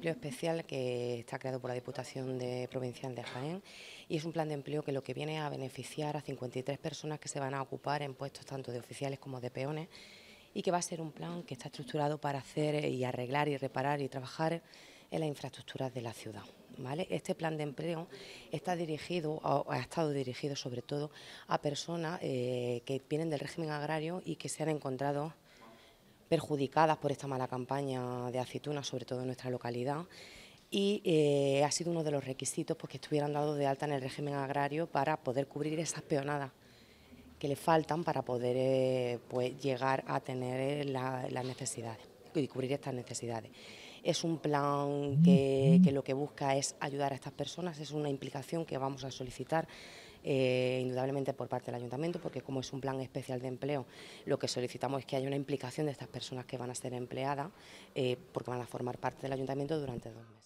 empleo especial que está creado por la Diputación Provincial de Jaén y es un plan de empleo que lo que viene a beneficiar a 53 personas que se van a ocupar en puestos tanto de oficiales como de peones y que va a ser un plan que está estructurado para hacer y arreglar y reparar y trabajar en las infraestructuras de la ciudad, ¿vale? Este plan de empleo está dirigido, o ha estado dirigido sobre todo a personas que vienen del régimen agrario y que se han encontrado perjudicadas por esta mala campaña de aceituna, sobre todo en nuestra localidad, y ha sido uno de los requisitos pues, que estuvieran dados de alta en el régimen agrario para poder cubrir esas peonadas que le faltan para poder pues, llegar a tener las necesidades y cubrir estas necesidades. Es un plan que lo que busca es ayudar a estas personas, es una implicación que vamos a solicitar indudablemente por parte del ayuntamiento, porque como es un plan especial de empleo, lo que solicitamos es que haya una implicación de estas personas que van a ser empleadas, porque van a formar parte del ayuntamiento durante 2 meses.